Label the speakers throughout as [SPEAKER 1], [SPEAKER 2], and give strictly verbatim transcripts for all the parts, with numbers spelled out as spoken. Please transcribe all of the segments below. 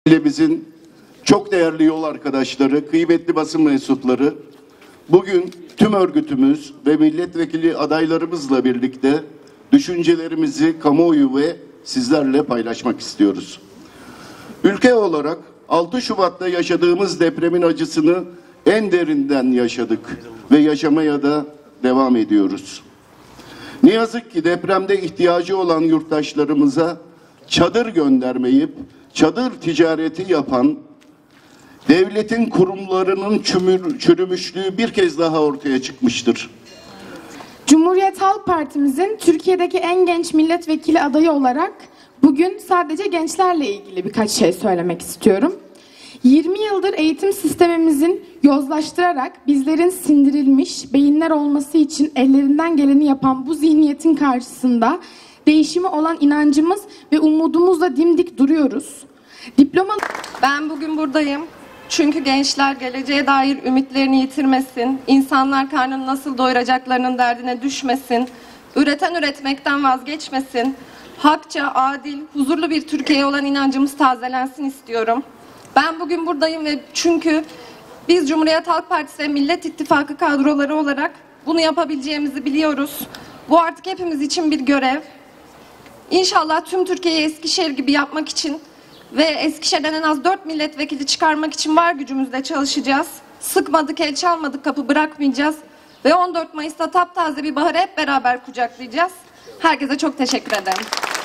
[SPEAKER 1] Ailemizin çok değerli yol arkadaşları, kıymetli basın mensupları, bugün tüm örgütümüz ve milletvekili adaylarımızla birlikte düşüncelerimizi kamuoyu ve sizlerle paylaşmak istiyoruz. Ülke olarak altı Şubat'ta yaşadığımız depremin acısını en derinden yaşadık ve yaşamaya da devam ediyoruz. Ne yazık ki depremde ihtiyacı olan yurttaşlarımıza çadır göndermeyip çadır ticareti yapan devletin kurumlarının çümür, çürümüşlüğü bir kez daha ortaya çıkmıştır.
[SPEAKER 2] Cumhuriyet Halk Partimizin Türkiye'deki en genç milletvekili adayı olarak bugün sadece gençlerle ilgili birkaç şey söylemek istiyorum. yirmi yıldır eğitim sistemimizin yozlaştırarak bizlerin sindirilmiş beyinler olması için ellerinden geleni yapan bu zihniyetin karşısında değişime olan inancımız ve umudumuzla dimdik duruyoruz. Diploma...
[SPEAKER 3] Ben bugün buradayım. Çünkü gençler geleceğe dair ümitlerini yitirmesin, insanlar karnını nasıl doyuracaklarının derdine düşmesin, üreten üretmekten vazgeçmesin, hakça, adil, huzurlu bir Türkiye'ye olan inancımız tazelensin istiyorum. Ben bugün buradayım ve çünkü biz Cumhuriyet Halk Partisi ve Millet İttifakı kadroları olarak bunu yapabileceğimizi biliyoruz. Bu artık hepimiz için bir görev. İnşallah tüm Türkiye'yi Eskişehir gibi yapmak için ve Eskişehir'den en az dört milletvekili çıkarmak için var gücümüzle çalışacağız. Sıkmadık, el çalmadık, kapı bırakmayacağız. Ve on dört Mayıs'ta taptaze bir baharı hep beraber kucaklayacağız. Herkese çok teşekkür ederim.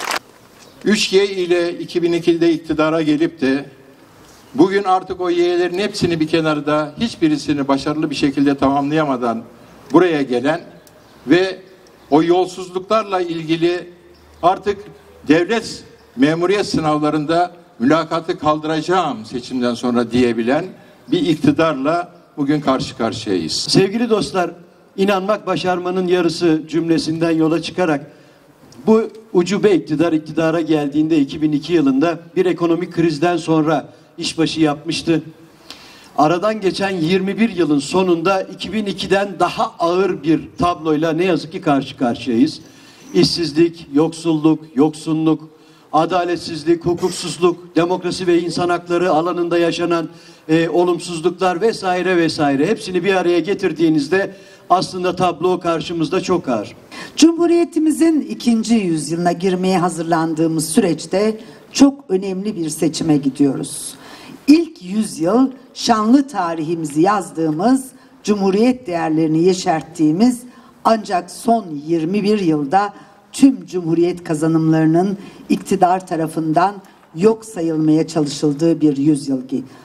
[SPEAKER 4] üç Y ile iki bin ikide iktidara gelip de bugün artık o Y'lerin hepsini bir kenarda, hiçbirisini başarılı bir şekilde tamamlayamadan buraya gelen ve o yolsuzluklarla ilgili artık devlet memuriyet sınavlarında mülakatı kaldıracağım seçimden sonra diyebilen bir iktidarla bugün karşı karşıyayız.
[SPEAKER 5] Sevgili dostlar, inanmak başarmanın yarısı cümlesinden yola çıkarak bu ucube iktidar iktidara geldiğinde iki bin iki yılında bir ekonomik krizden sonra işbaşı yapmıştı. Aradan geçen yirmi bir yılın sonunda iki bin ikiden daha ağır bir tabloyla ne yazık ki karşı karşıyayız. İşsizlik, yoksulluk, yoksunluk, adaletsizlik, hukuksuzluk, demokrasi ve insan hakları alanında yaşanan e, olumsuzluklar vesaire vesaire hepsini bir araya getirdiğinizde aslında tablo karşımızda çok ağır.
[SPEAKER 6] Cumhuriyetimizin ikinci yüzyılına girmeye hazırlandığımız süreçte çok önemli bir seçime gidiyoruz. İlk yüzyıl şanlı tarihimizi yazdığımız, Cumhuriyet değerlerini yeşerttiğimiz, ancak son yirmi bir yılda tüm Cumhuriyet kazanımlarının iktidar tarafından yok sayılmaya çalışıldığı bir yüzyıl.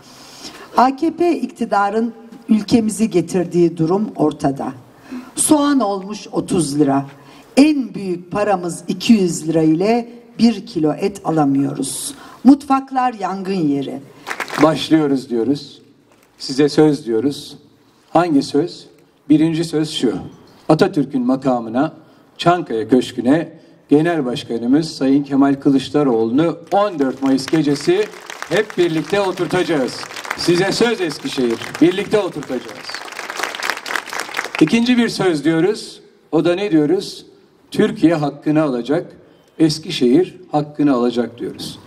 [SPEAKER 6] A K P iktidarın ülkemizi getirdiği durum ortada. Soğan olmuş otuz lira. En büyük paramız iki yüz lira ile bir kilo et alamıyoruz. Mutfaklar yangın yeri.
[SPEAKER 7] Başlıyoruz diyoruz. Size söz diyoruz. Hangi söz? Birinci söz şu. Atatürk'ün makamına, Çankaya Köşkü'ne Genel Başkanımız Sayın Kemal Kılıçdaroğlu'nu on dört Mayıs gecesi hep birlikte oturtacağız. Size söz Eskişehir. Birlikte oturtacağız. İkinci bir söz diyoruz. O da ne diyoruz? Türkiye hakkını alacak, Eskişehir hakkını alacak diyoruz.